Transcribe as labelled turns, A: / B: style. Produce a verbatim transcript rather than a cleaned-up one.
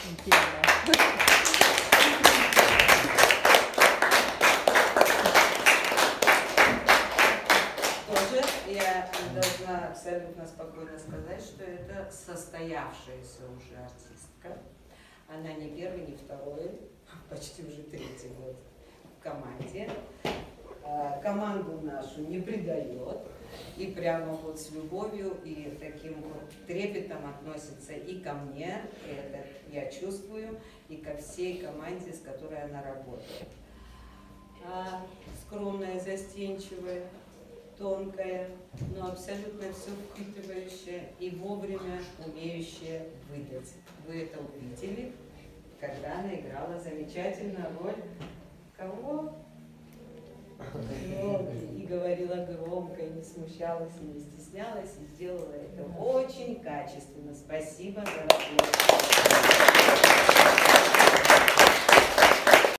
A: Тоже я должна абсолютно спокойно сказать, что это состоявшаяся уже артистка. Она не первый, не второй, почти уже третий год в команде. Команду нашу не предает. И прямо вот с любовью и таким вот трепетом относится и ко мне, это я чувствую, и ко всей команде, с которой она работает. А, скромная, застенчивая, тонкая, но абсолютно все впитывающая и вовремя умеющая выдать. Вы это увидели, когда она играла замечательную роль кого? Ну, и говорила громко, и не смущалась, и не стеснялась, и сделала это очень качественно. Спасибо за работу.